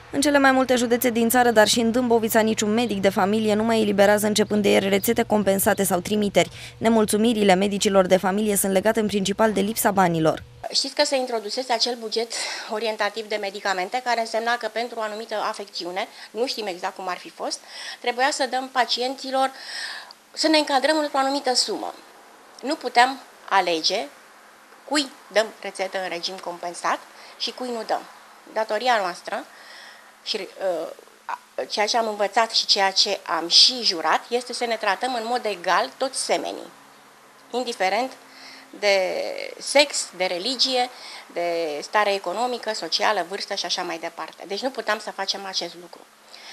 În cele mai multe județe din țară, dar și în Dâmbovița, niciun medic de familie nu mai eliberează începând de ieri rețete compensate sau trimiteri. Nemulțumirile medicilor de familie sunt legate în principal de lipsa banilor. Știți că se introdusese acel buget orientativ de medicamente, care însemna că pentru o anumită afecțiune, nu știm exact cum ar fi fost, trebuia să dăm pacienților, să ne încadrăm într-o anumită sumă. Nu puteam alege cui dăm rețetă în regim compensat și cui nu dăm. Datoria noastră și ceea ce am învățat și ceea ce am și jurat este să ne tratăm în mod egal toți semenii, indiferent de sex, de religie, de stare economică, socială, vârstă și așa mai departe. Deci nu puteam să facem acest lucru.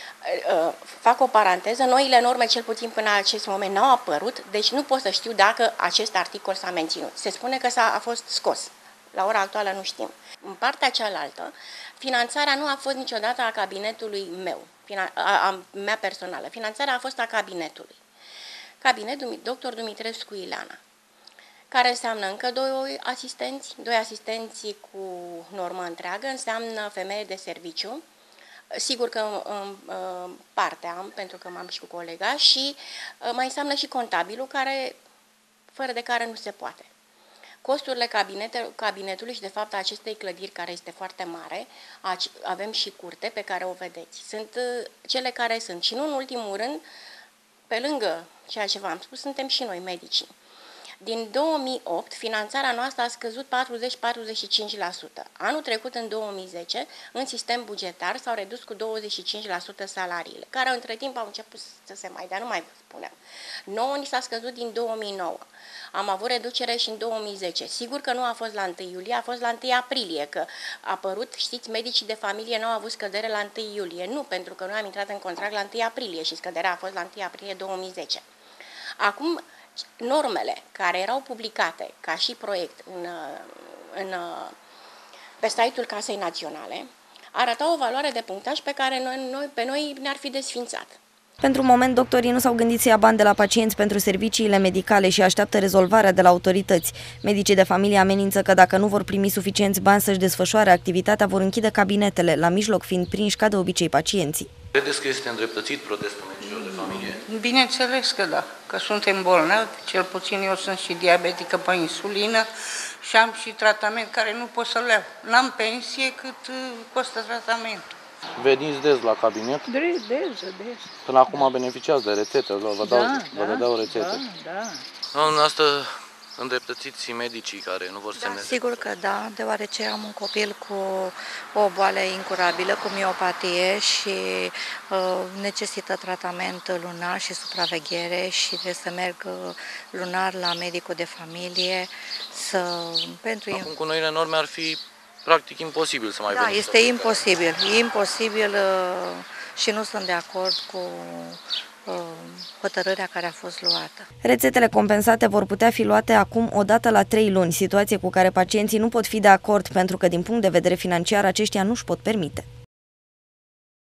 Fac o paranteză, noile norme, cel puțin până la acest moment, n-au apărut, deci nu pot să știu dacă acest articol s-a menținut. Se spune că a fost scos. La ora actuală nu știm. În partea cealaltă, finanțarea nu a fost niciodată a cabinetului meu, a mea personală. Finanțarea a fost a cabinetului. Cabinetul dr. Dumitrescu Ileana, care înseamnă încă doi asistenți cu normă întreagă, înseamnă femeie de serviciu. Sigur că în parte am, pentru că m-am și cu colega, și mai înseamnă și contabilul, fără de care nu se poate. Costurile cabinetului și, de fapt, a acestei clădiri, care este foarte mare, avem și curte pe care o vedeți. Sunt cele care sunt. Și nu în ultimul rând, pe lângă ceea ce v-am spus, suntem și noi medicii. Din 2008, finanțarea noastră a scăzut 40-45%. Anul trecut, în 2010, în sistem bugetar s-au redus cu 25% salariile, care între timp au început să se mai dea, nu mai vă spuneam. Nouă ni s-a scăzut din 2009. Am avut reducere și în 2010. Sigur că nu a fost la 1 iulie, a fost la 1 aprilie, că a apărut, știți, medicii de familie nu au avut scădere la 1 iulie. Nu, pentru că noi am intrat în contract la 1 aprilie și scăderea a fost la 1 aprilie 2010. Acum, normele care erau publicate ca și proiect pe site-ul Casei Naționale arătau o valoare de punctaj pe care pe noi ne-ar fi desfințat. Pentru moment, doctorii nu s-au gândit să ia bani de la pacienți pentru serviciile medicale și așteaptă rezolvarea de la autorități. Medicii de familie amenință că dacă nu vor primi suficienți bani să-și desfășoare activitatea, vor închide cabinetele, la mijloc fiind prinși ca de obicei pacienții. Credeți că este îndreptățit protestul medicilor de familie? Bineînțeles că da, că suntem bolnavi, cel puțin eu sunt și diabetică pe insulină și am și tratament care nu pot să-l iau. N-am pensie cât costă tratamentul. Veniți des la cabinet? Des. Până acum beneficiați de rețete, vă dau rețete. Da. Dumneavoastră îndreptățiți medicii care nu vor să semneze? Sigur că da, deoarece am un copil cu o boală incurabilă, cu miopatie și necesită tratament lunar și supraveghere și trebuie să merg lunar la medicul de familie. Acum cu noile norme ar fi practic imposibil să mai veniți. Da, este imposibil și nu sunt de acord cu hotărârea care a fost luată. Rețetele compensate vor putea fi luate acum odată la 3 luni, situație cu care pacienții nu pot fi de acord pentru că din punct de vedere financiar aceștia nu își pot permite.